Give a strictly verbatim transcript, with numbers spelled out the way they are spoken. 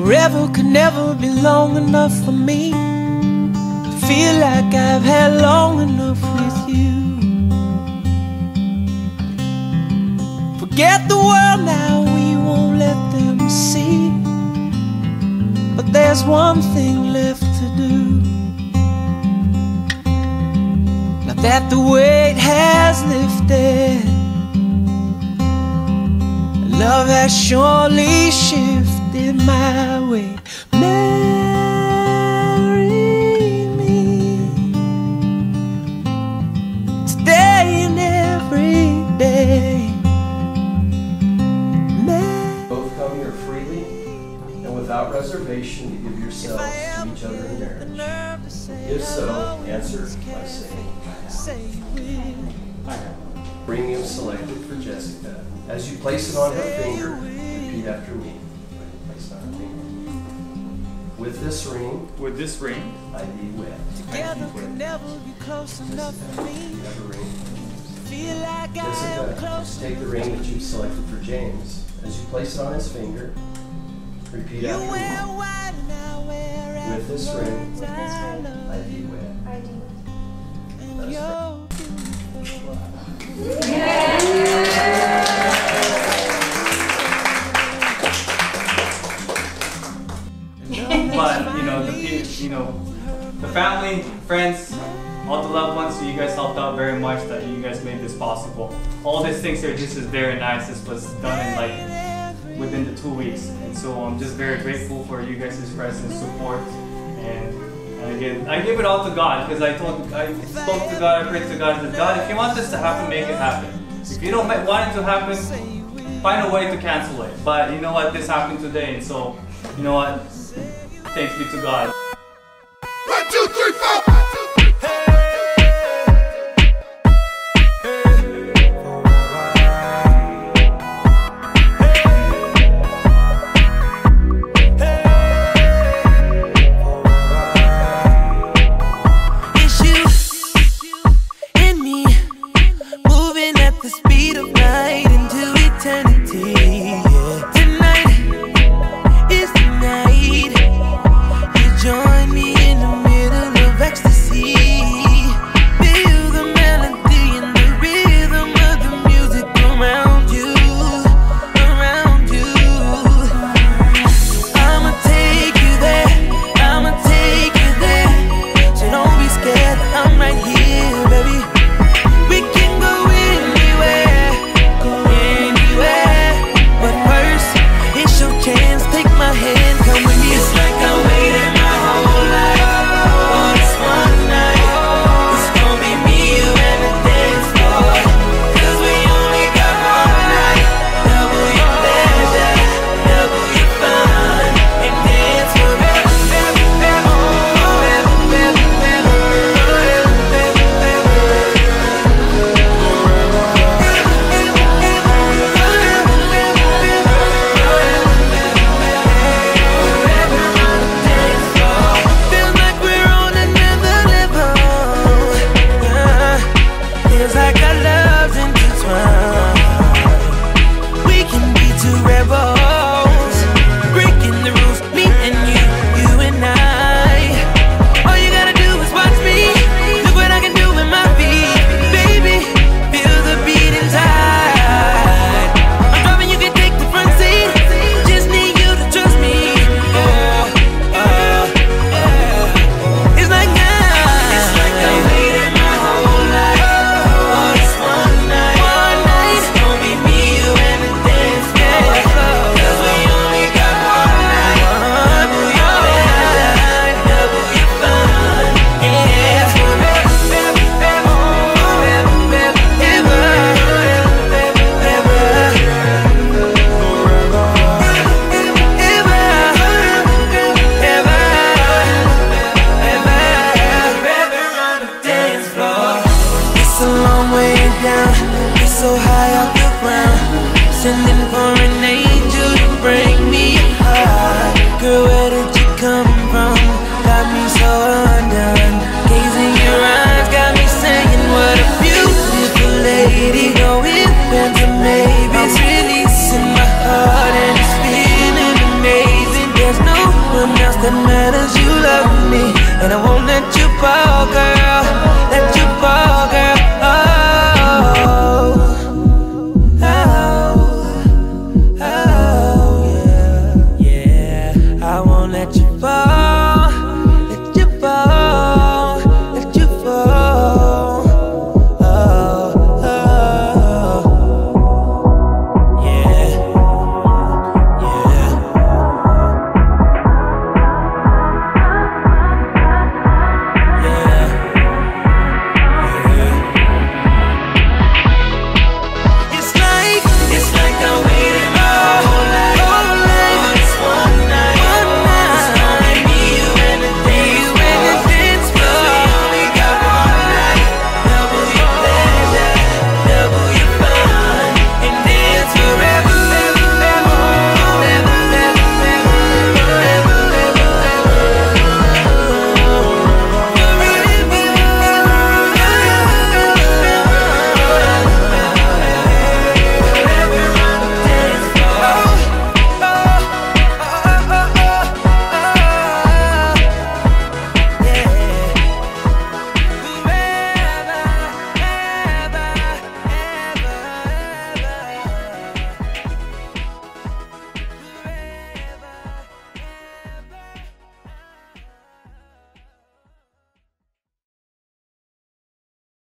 Forever could never be long enough for me to feel like I've had long enough with you. Forget the world now, we won't let them see. But there's one thing left to do. Now that the weight has lifted, love has surely shifted my way. Marry me today and every day. Both come here freely and without reservation to give yourselves to each other in marriage. If so, answer by saying, I have. Ring you selected for Jessica. As you place it on her finger, repeat after me. Place it on her finger. With this ring, with this ring, I thee wed. Together could never be close enough for me. You have a ring. Feel like I am Jessica, close. take the ring that you've selected for James. As you place it on his finger, repeat after me. With this ring, With this ring, I thee wed. I do. Let us but you know the you know the family, friends, all the loved ones. So you guys helped out very much. That you guys made this possible. All these things here, this is very nice. This was done in like within the two weeks, and so I'm just very grateful for you guys' presence, support, and, and again, I give it all to God because I told, I spoke to God, I prayed to God, I said, God, if you want this to happen, make it happen. If you don't want it to happen, find a way to cancel it. But you know what, this happened today, and so, you know what, thanks be to God. One, two, three, four.